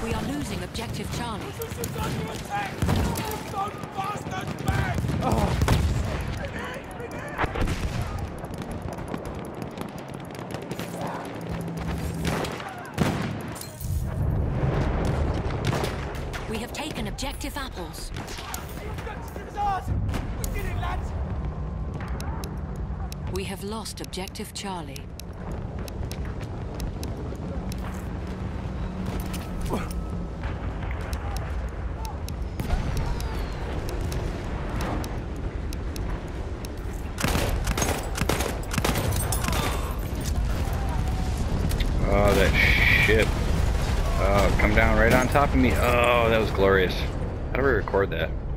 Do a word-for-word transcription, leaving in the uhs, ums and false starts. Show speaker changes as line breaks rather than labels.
We are losing objective Charlie.
Oh.
We have taken objective apples. We have lost objective Charlie.
Oh, that ship. Oh, come down right on top of me. Oh, that was glorious. How do we record that?